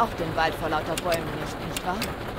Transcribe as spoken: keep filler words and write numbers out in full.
auch den Wald vor lauter Bäumen nicht, nicht wahr?